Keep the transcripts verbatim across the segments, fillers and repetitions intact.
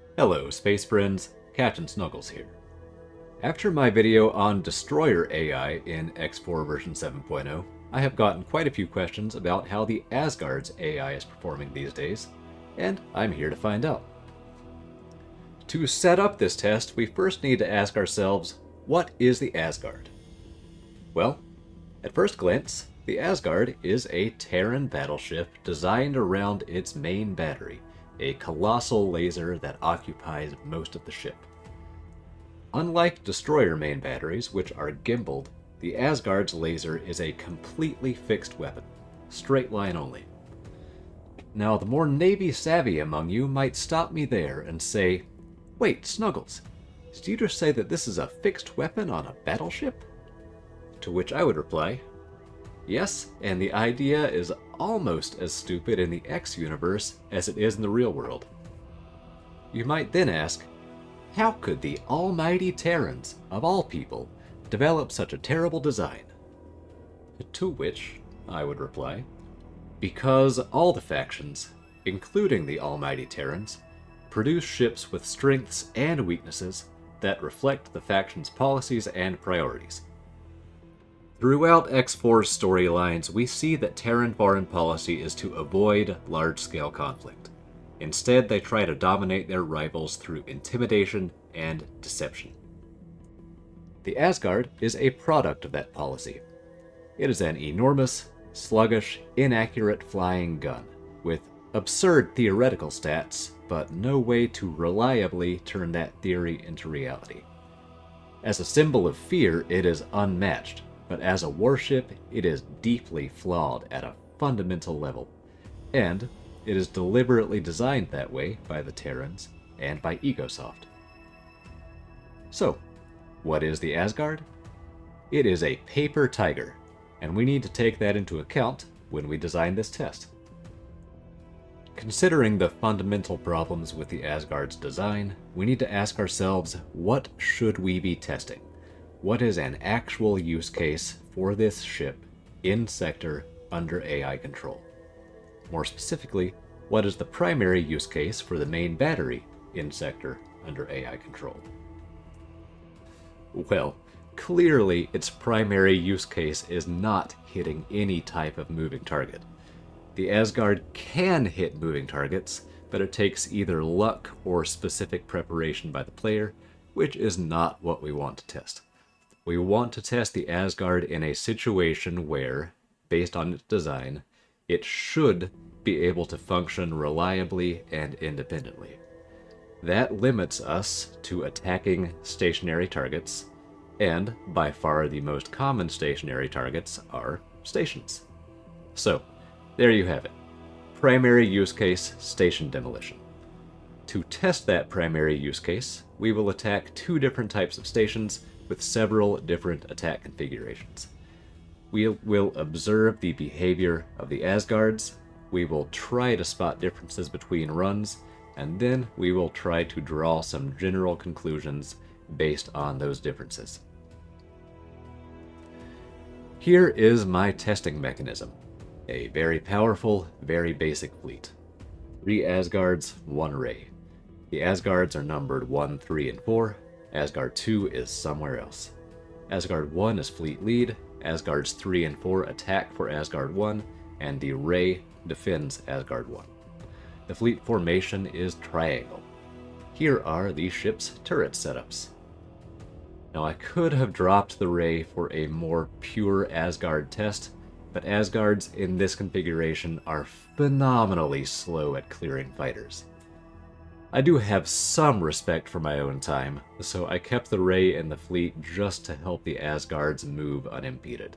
Hello, space friends. Captain Snuggles here. After my video on Destroyer A I in X four version seven point oh, I have gotten quite a few questions about how the Asgard's A I is performing these days, and I'm here to find out. To set up this test, we first need to ask ourselves, what is the Asgard? Well, at first glance, the Asgard is a Terran battleship designed around its main battery, a colossal laser that occupies most of the ship. Unlike Destroyer main batteries, which are gimbaled, the Asgard's laser is a completely fixed weapon, straight line only. Now, the more Navy savvy among you might stop me there and say, wait, Snuggles, did you just say that this is a fixed weapon on a battleship? To which I would reply, yes, and the idea is almost as stupid in the X universe as it is in the real world. You might then ask, how could the almighty Terrans, of all people, develop such a terrible design? To which I would reply, because all the factions, including the almighty Terrans, produce ships with strengths and weaknesses that reflect the faction's policies and priorities. Throughout X four's storylines, we see that Terran foreign policy is to avoid large-scale conflict. Instead, they try to dominate their rivals through intimidation and deception. The Asgard is a product of that policy. It is an enormous, sluggish, inaccurate flying gun, with absurd theoretical stats, but no way to reliably turn that theory into reality. As a symbol of fear, it is unmatched. But as a warship, it is deeply flawed at a fundamental level, and it is deliberately designed that way by the Terrans and by Egosoft. So, what is the Asgard? It is a paper tiger, and we need to take that into account when we design this test. Considering the fundamental problems with the Asgard's design, we need to ask ourselves, what should we be testing? What is an actual use case for this ship in sector under A I control? More specifically, what is the primary use case for the main battery in sector under A I control? Well, clearly its primary use case is not hitting any type of moving target. The Asgard can hit moving targets, but it takes either luck or specific preparation by the player, which is not what we want to test. We want to test the Asgard in a situation where, based on its design, it should be able to function reliably and independently. That limits us to attacking stationary targets, and by far the most common stationary targets are stations. So, there you have it. Primary use case, station demolition. To test that primary use case, we will attack two different types of stations with several different attack configurations. We will observe the behavior of the Asgards, we will try to spot differences between runs, and then we will try to draw some general conclusions based on those differences. Here is my testing mechanism. A very powerful, very basic fleet. Three Asgards, one Ray. The Asgards are numbered one, three, and four. Asgard two is somewhere else. Asgard one is fleet lead, Asgards three and four attack for Asgard one, and the Ray defends Asgard one. The fleet formation is triangle. Here are the ship's turret setups. Now I could have dropped the Ray for a more pure Asgard test, but Asgards in this configuration are phenomenally slow at clearing fighters. I do have some respect for my own time, so I kept the Ray in the fleet just to help the Asgards move unimpeded.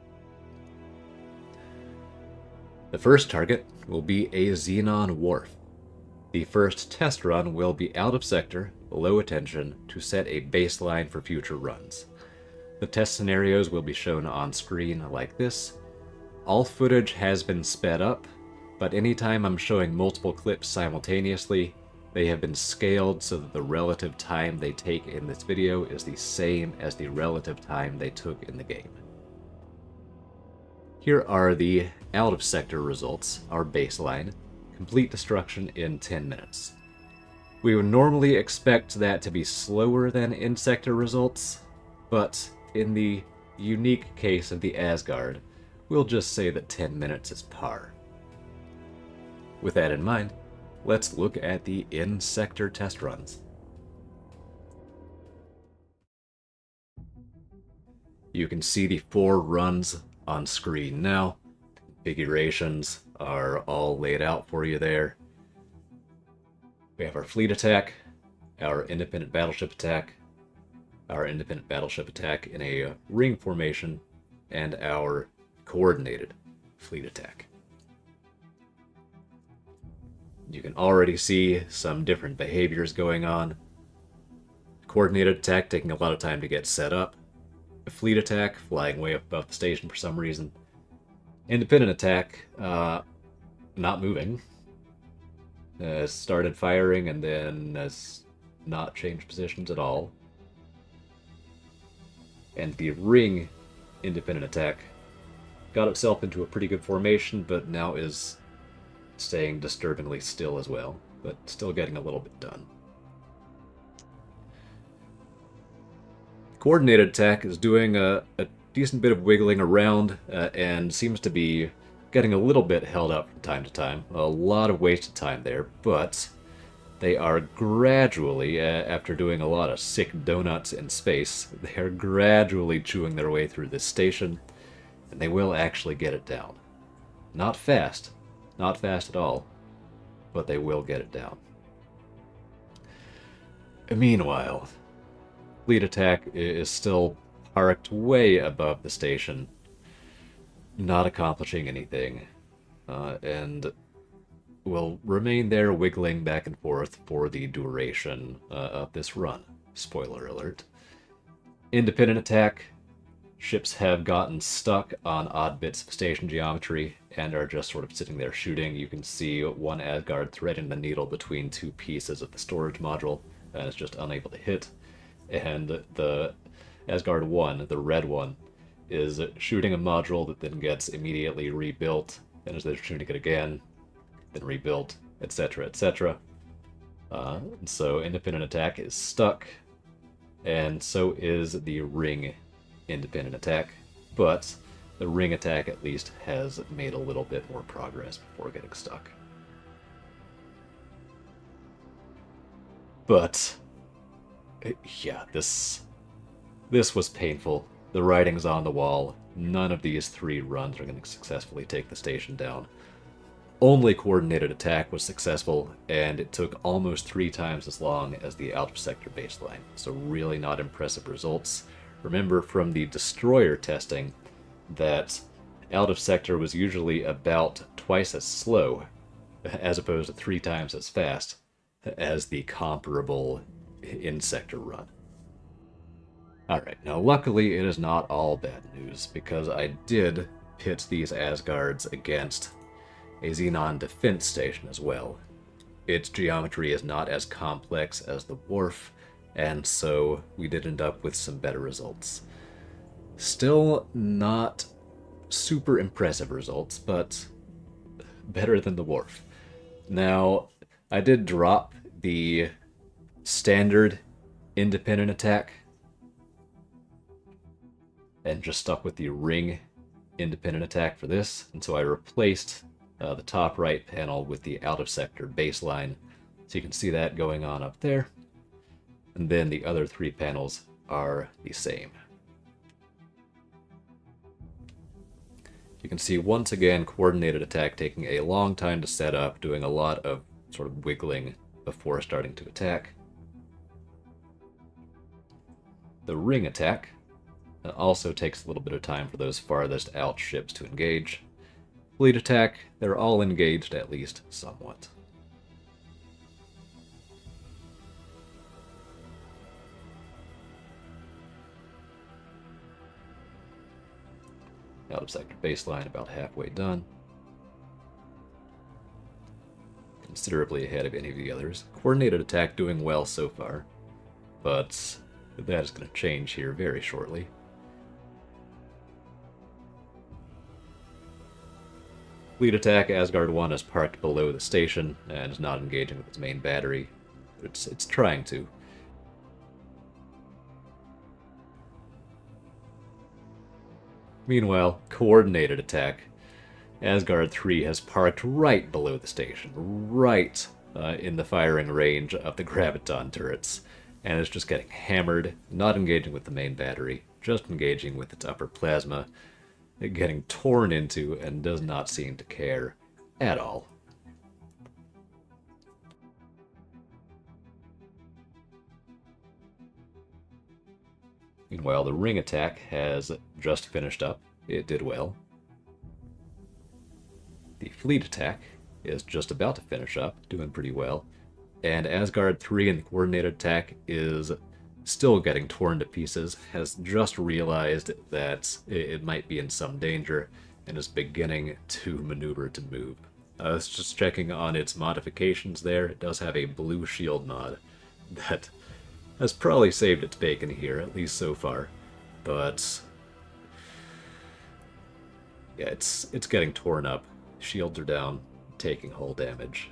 The first target will be a Xenon Wharf. The first test run will be out of sector, low attention, to set a baseline for future runs. The test scenarios will be shown on screen like this. All footage has been sped up, but anytime I'm showing multiple clips simultaneously, they have been scaled so that the relative time they take in this video is the same as the relative time they took in the game. Here are the out-of-sector results, our baseline. Complete destruction in ten minutes. We would normally expect that to be slower than in-sector results, but in the unique case of the Asgard, we'll just say that ten minutes is par. With that in mind, let's look at the in-sector test runs. You can see the four runs on screen now. Configurations are all laid out for you there. We have our fleet attack, our independent battleship attack, our independent battleship attack in a ring formation, and our coordinated fleet attack. You can already see some different behaviors going on. Coordinated attack taking a lot of time to get set up. A fleet attack flying way up above the station for some reason. Independent attack, uh, not moving. Uh, started firing and then has not changed positions at all. And the ring independent attack got itself into a pretty good formation, but now is staying disturbingly still as well, but still getting a little bit done. Coordinated attack is doing a, a decent bit of wiggling around uh, and seems to be getting a little bit held up from time to time. A lot of wasted time there, but they are gradually, uh, after doing a lot of sick donuts in space, they are gradually chewing their way through this station, and they will actually get it down. Not fast, not fast at all, but they will get it down. Meanwhile, fleet attack is still parked way above the station, not accomplishing anything, uh, and will remain there wiggling back and forth for the duration uh, of this run. Spoiler alert. Independent attack. Ships have gotten stuck on odd bits of station geometry and are just sort of sitting there shooting. You can see one Asgard threading the needle between two pieces of the storage module and is just unable to hit. And the Asgard one, the red one, is shooting a module that then gets immediately rebuilt, and as they're shooting it again, then rebuilt, et cetera, et cetera. Uh, so independent attack is stuck, and so is the ring independent attack, but the ring attack at least has made a little bit more progress before getting stuck. But yeah, this this was painful. The writing's on the wall. None of these three runs are going to successfully take the station down. Only coordinated attack was successful, and it took almost three times as long as the out-of-sector baseline. So really not impressive results. Remember from the destroyer testing that out-of-sector was usually about twice as slow, as opposed to three times as fast, as the comparable in-sector run. Alright, now luckily it is not all bad news, because I did pit these Asgards against a Xenon defense station as well. Its geometry is not as complex as the Wharf, and so we did end up with some better results. Still not super impressive results, but better than the Wharf. Now, I did drop the standard independent attack and just stuck with the ring independent attack for this, and so I replaced uh, the top right panel with the out-of-sector baseline, so you can see that going on up there, and then the other three panels are the same. You can see once again coordinated attack taking a long time to set up, doing a lot of sort of wiggling before starting to attack. The ring attack also takes a little bit of time for those farthest out ships to engage. Fleet attack, they're all engaged at least somewhat. Out-of-sector baseline about halfway done. Considerably ahead of any of the others. Coordinated attack doing well so far, but that is going to change here very shortly. Fleet attack, Asgard one is parked below the station and is not engaging with its main battery. It's, it's trying to. Meanwhile, coordinated attack. Asgard three has parked right below the station, right uh, in the firing range of the graviton turrets, and is just getting hammered, not engaging with the main battery, just engaging with its upper plasma, getting torn into, and does not seem to care at all. Meanwhile, the ring attack has just finished up. It did well. The fleet attack is just about to finish up, doing pretty well. And Asgard three in the coordinated attack is still getting torn to pieces, has just realized that it might be in some danger, and is beginning to maneuver to move. I was just checking on its modifications there. It does have a blue shield mod that has probably saved its bacon here, at least so far. But yeah, it's it's getting torn up. Shields are down, taking hull damage.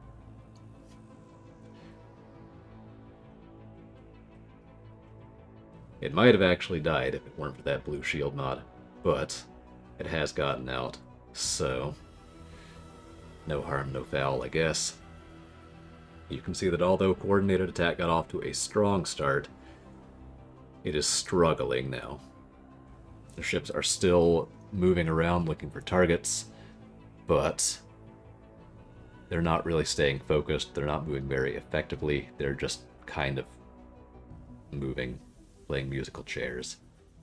It might have actually died if it weren't for that blue shield mod, but it has gotten out, so no harm, no foul, I guess. You can see that although coordinated attack got off to a strong start, it is struggling now. The ships are still moving around looking for targets, but they're not really staying focused. They're not moving very effectively. They're just kind of moving, playing musical chairs.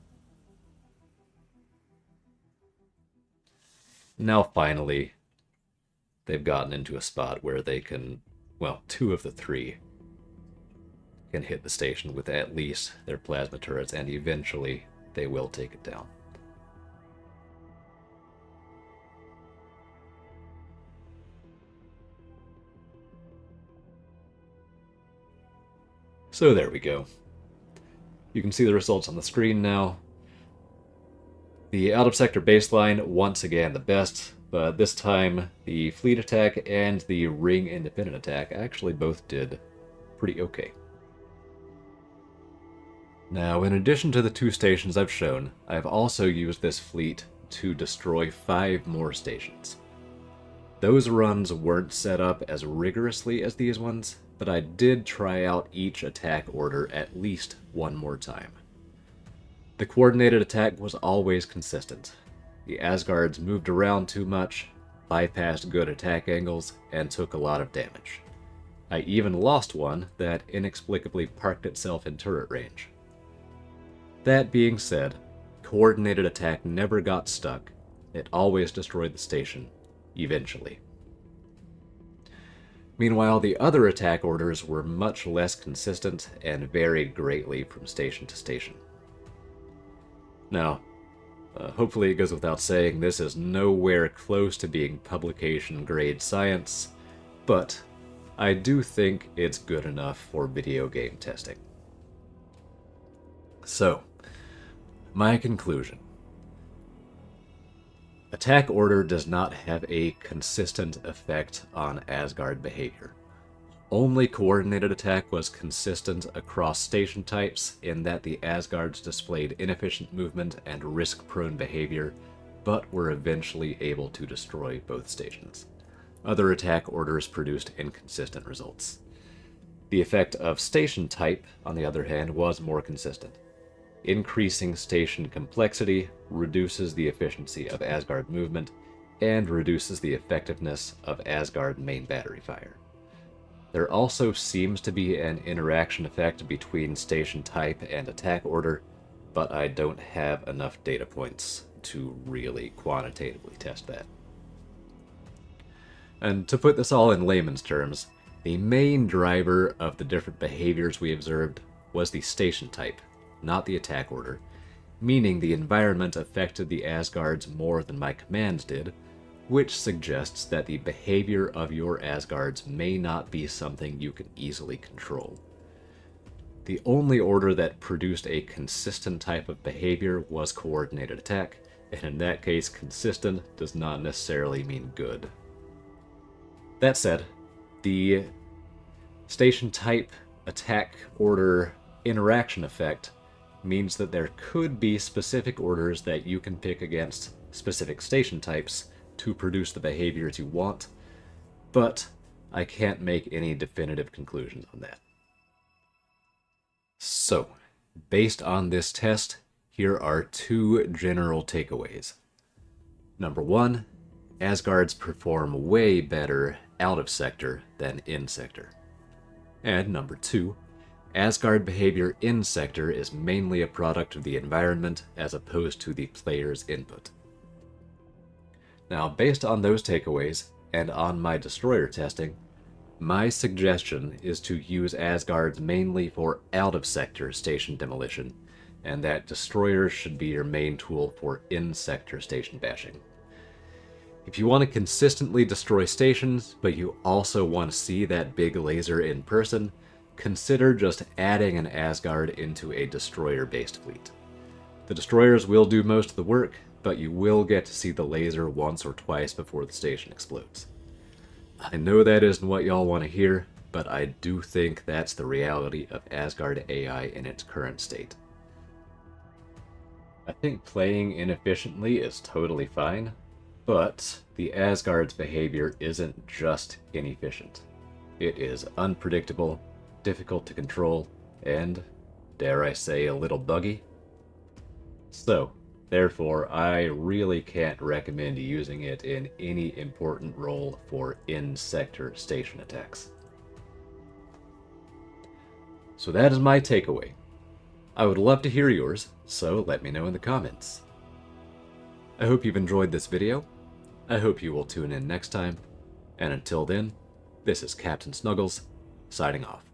Now finally, they've gotten into a spot where they can, well, two of the three can hit the station with at least their plasma turrets, and eventually they will take it down. So there we go. You can see the results on the screen now. The out-of-sector baseline, once again the best, but this time the fleet attack and the ring independent attack actually both did pretty okay. Now, in addition to the two stations I've shown, I've also used this fleet to destroy five more stations. Those runs weren't set up as rigorously as these ones, but I did try out each attack order at least one more time. The coordinated attack was always consistent. The Asgards moved around too much, bypassed good attack angles, and took a lot of damage. I even lost one that inexplicably parked itself in turret range. That being said, coordinated attack never got stuck. It always destroyed the station, eventually. Meanwhile, the other attack orders were much less consistent and varied greatly from station to station. Now, uh, hopefully it goes without saying, this is nowhere close to being publication-grade science, but I do think it's good enough for video game testing. So, my conclusion. Attack order does not have a consistent effect on Asgard behavior. Only coordinated attack was consistent across station types in that the Asgards displayed inefficient movement and risk-prone behavior, but were eventually able to destroy both stations. Other attack orders produced inconsistent results. The effect of station type, on the other hand, was more consistent. Increasing station complexity reduces the efficiency of Asgard movement and reduces the effectiveness of Asgard main battery fire. There also seems to be an interaction effect between station type and attack order, but I don't have enough data points to really quantitatively test that. And to put this all in layman's terms, the main driver of the different behaviors we observed was the station type, not the attack order, meaning the environment affected the Asgards more than my commands did, which suggests that the behavior of your Asgards may not be something you can easily control. The only order that produced a consistent type of behavior was coordinated attack, and in that case, consistent does not necessarily mean good. That said, the Station type, attack order, interaction effect means that there could be specific orders that you can pick against specific station types to produce the behaviors you want, but I can't make any definitive conclusions on that. So, based on this test, here are two general takeaways. Number one, Asgards perform way better out of sector than in sector. And number two, Asgard behavior in sector is mainly a product of the environment as opposed to the player's input. Now, based on those takeaways, and on my destroyer testing, my suggestion is to use Asgards mainly for out-of-sector station demolition, and that destroyers should be your main tool for in-sector station bashing. If you want to consistently destroy stations, but you also want to see that big laser in person, consider just adding an Asgard into a destroyer-based fleet. The destroyers will do most of the work, but you will get to see the laser once or twice before the station explodes. I know that isn't what y'all want to hear, but I do think that's the reality of Asgard A I in its current state. I think playing inefficiently is totally fine, but the Asgard's behavior isn't just inefficient. It is unpredictable, difficult to control, and, dare I say, a little buggy. So, therefore, I really can't recommend using it in any important role for in-sector station attacks. So that is my takeaway. I would love to hear yours, so let me know in the comments. I hope you've enjoyed this video. I hope you will tune in next time, and until then, this is Captain Snuggles, signing off.